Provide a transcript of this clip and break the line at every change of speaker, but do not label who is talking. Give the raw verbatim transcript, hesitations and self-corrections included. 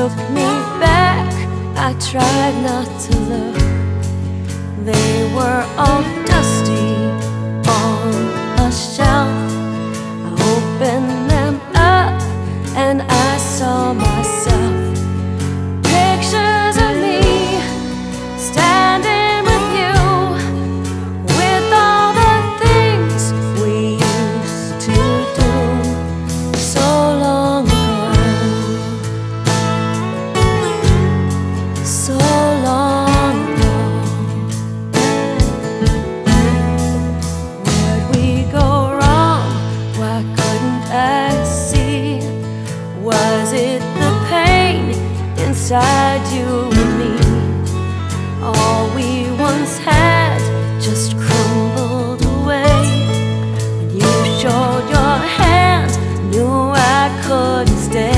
took me back. I tried not to look. They were all dusty on a shelf. I opened them up and I saw myself. Pictures of me standing with you, with all the things we used to do so long ago, so long ago. Where'd we go wrong? Why couldn't I see? Was it the pain inside you and me? All we once had just crumbled away. When you showed your hand, knew I couldn't stay.